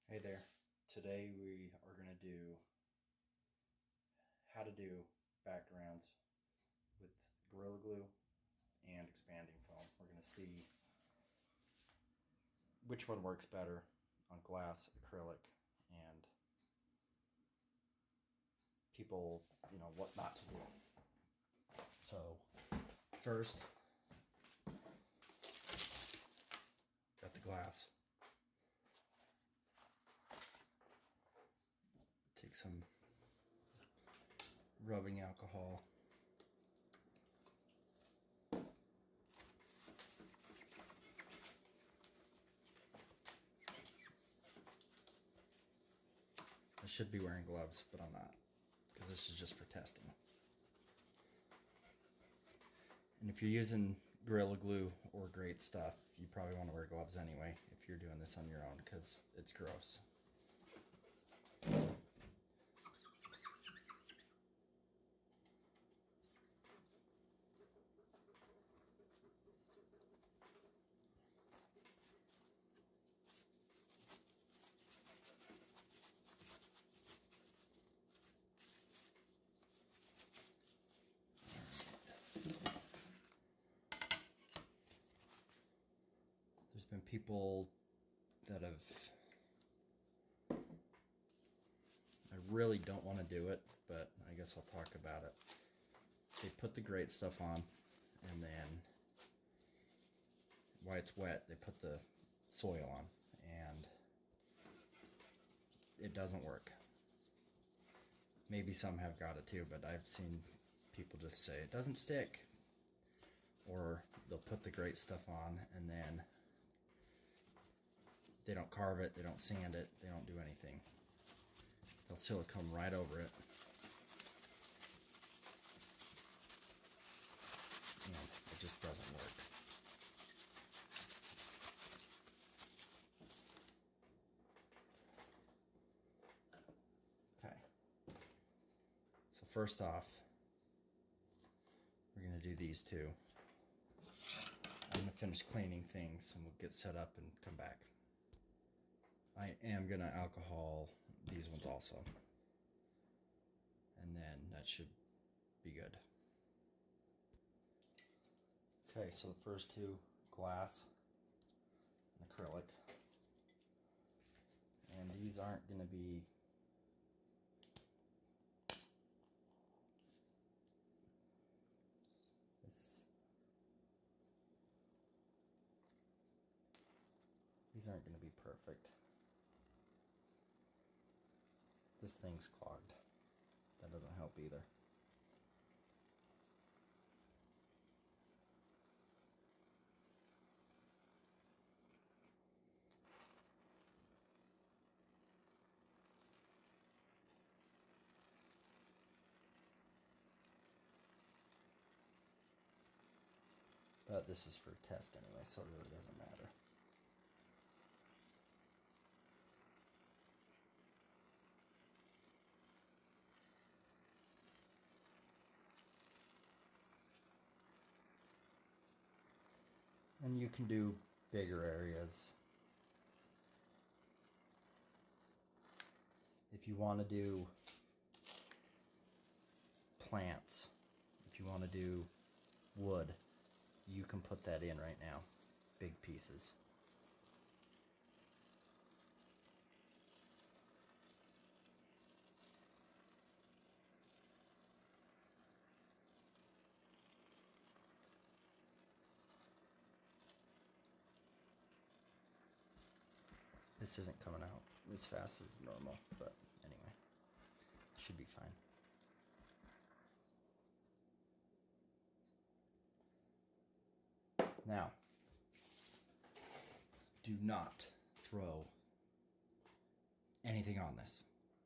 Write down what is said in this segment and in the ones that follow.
Hey there. Today we are going to do how to do backgrounds with Gorilla Glue and expanding foam. We're going to see which one works better on glass, acrylic, and people, what not to do. So first, got the glass. Take some rubbing alcohol. I should be wearing gloves, but I'm not, because this is just for testing. And if you're using Gorilla Glue or great stuff, you probably want to wear gloves anyway if you're doing this on your own, because it's gross. There's been people that have, I really don't want to do it, but I guess I'll talk about it. They put the great stuff on, and then while it's wet, they put the soil on, and it doesn't work. Maybe some have got it too, but I've seen people just say it doesn't stick. Or they'll put the great stuff on, and then they don't carve it, they don't sand it, they don't do anything. They'll silicone right over it. And it just doesn't work. Okay. So first off, we're going to do these two. I'm going to finish cleaning things and we'll get set up and come back. I am going to alcohol these ones also. And then that should be good. Okay, so the first two, glass and acrylic. And these aren't going to be these aren't going to be perfect. This thing's clogged. That doesn't help either. But this is for test anyway, so it really doesn't matter. And you can do bigger areas. If you want to do plants, if you want to do wood, you can put that in right now. Big pieces. This isn't coming out as fast as normal, but anyway, should be fine. Now, do not throw anything on this.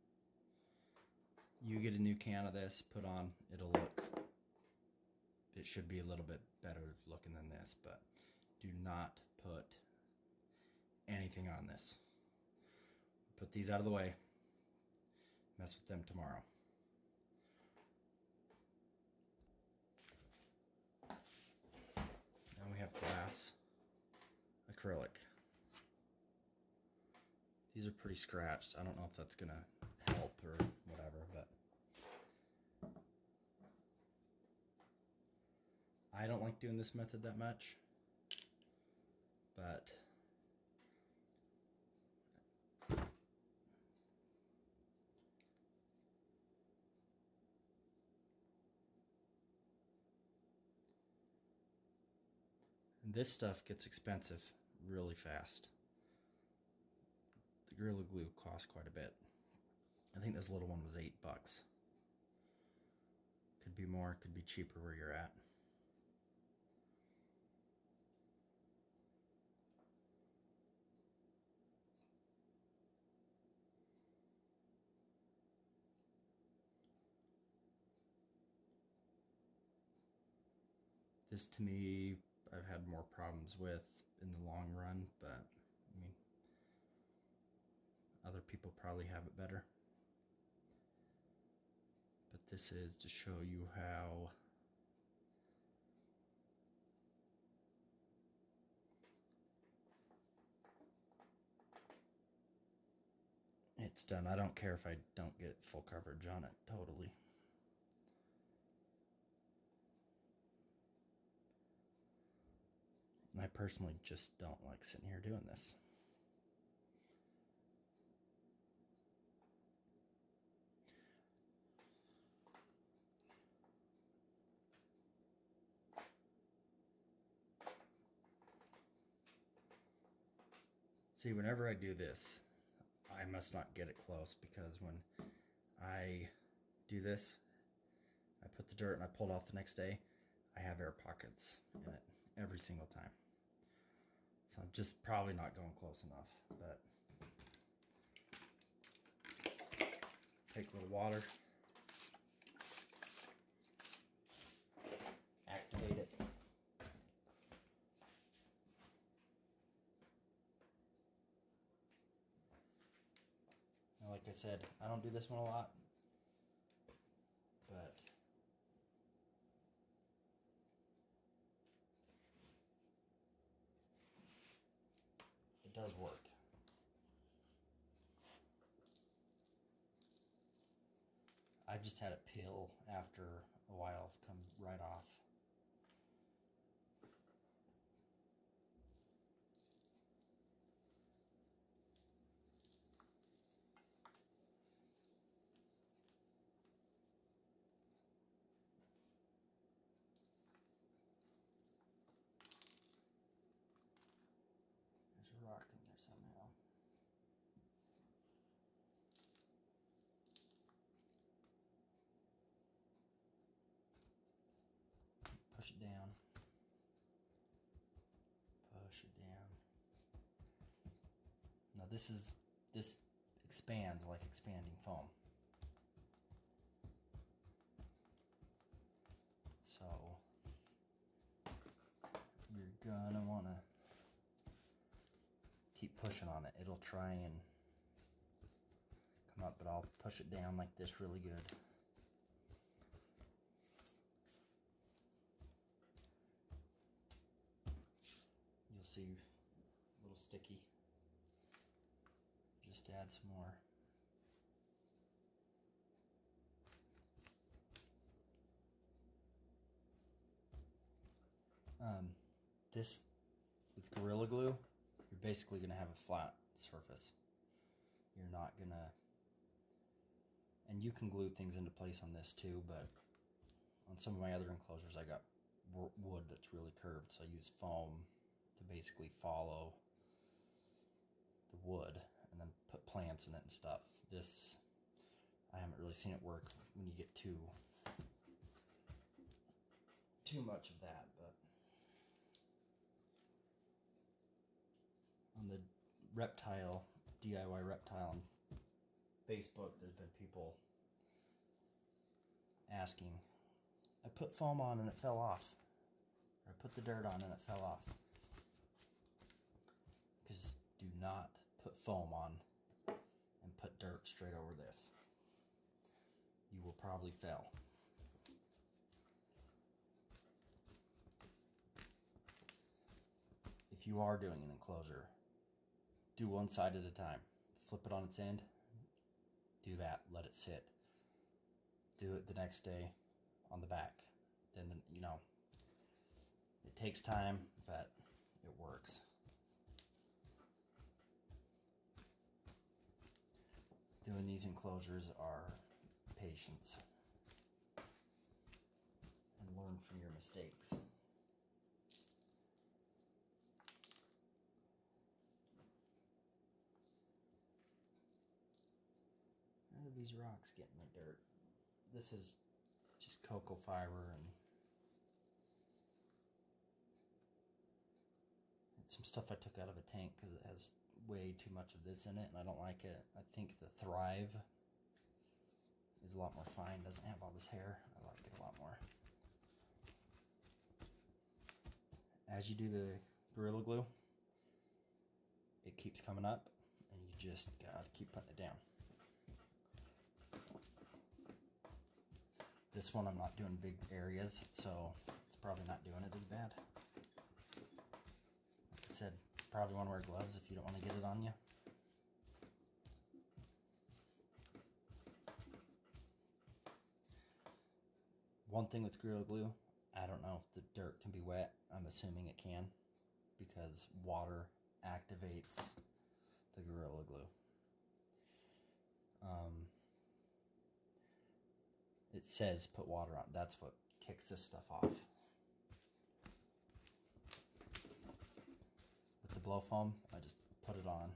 You get a new can of this, put on, it should be a little bit better looking than this, but do not put anything on this. Put these out of the way. Mess with them tomorrow. Now we have glass, acrylic. These are pretty scratched. I don't know if that's gonna help or whatever, but I don't like doing this method that much, but this stuff gets expensive really fast. The Gorilla Glue costs quite a bit. I think this little one was $8. Could be more, could be cheaper where you're at. This, to me, I've had more problems with in the long run, but I mean, other people probably have it better. But this is to show you how it's done. I don't care if I don't get full coverage on it, totally. And I personally just don't like sitting here doing this. See, whenever I do this, I must not get it close, because when I do this, I put the dirt and I pull it off the next day, I have air pockets in it every single time. So I'm just probably not going close enough, but take a little water, activate it. Now, like I said, I don't do this one a lot, but it does work. I've just had it peel after a while, come right off. There's a rock in there somehow. Push it down. Push it down. Now this expands like expanding foam. So you're gonna wanna keep pushing on it. It'll try and come up, but I'll push it down like this really good. You'll see a little sticky. Just add some more. This, with Gorilla Glue, you're basically going to have a flat surface. You're not going to, and you can glue things into place on this too, but on some of my other enclosures I got wood that's really curved, so I use foam to basically follow the wood and then put plants in it and stuff. This, I haven't really seen it work when you get too much of that, but on the Reptile, DIY Reptile on Facebook, there's been people asking, I put foam on and it fell off, or I put the dirt on and it fell off. Because do not put foam on and put dirt straight over this. You will probably fail. If you are doing an enclosure, do one side at a time. flip it on its end, do that, let it sit. Do it the next day on the back. Then, you know, it takes time, but it works. Doing these enclosures are patience. And learn from your mistakes. How do these rocks get in the dirt? This is just cocoa fiber and some stuff I took out of a tank because it has way too much of this in it and I don't like it. I think the Thrive is a lot more fine, doesn't have all this hair. I like it a lot more. As you do the Gorilla Glue, it keeps coming up and you just gotta keep putting it down. This one I'm not doing big areas, so it's probably not doing it as bad. Like I said, probably want to wear gloves if you don't want to get it on you. One thing with Gorilla Glue, I don't know if the dirt can be wet. I'm assuming it can because water activates the Gorilla Glue. It says put water on. That's what kicks this stuff off. With the blow foam, I just put it on.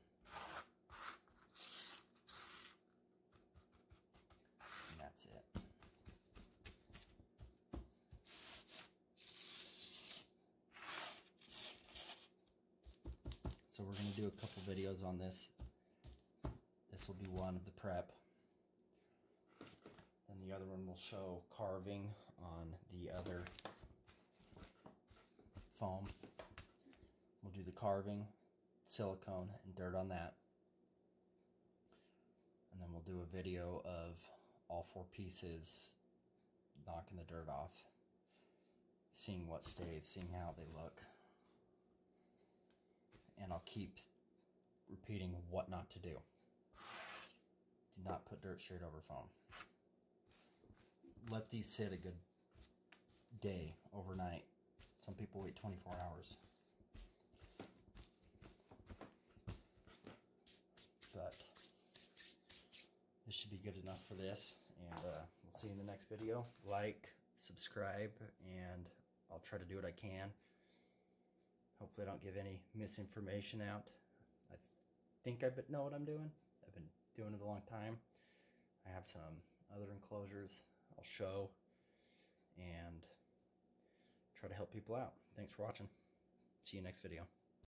And that's it. So we're going to do a couple videos on this. This will be one of the prep. Then the other one will show carving on the other foam. We'll do the carving, silicone, and dirt on that. And then we'll do a video of all 4 pieces, knocking the dirt off, seeing what stays, seeing how they look. And I'll keep repeating what not to do. Do not put dirt straight over foam. Let these sit a good day, overnight. Some people wait 24 hours. But this should be good enough for this. And we'll see you in the next video. Like, subscribe, and I'll try to do what I can. Hopefully I don't give any misinformation out. I think I know what I'm doing. I've been doing it a long time. I have some other enclosures I'll show and try to help people out. Thanks for watching. See you next video.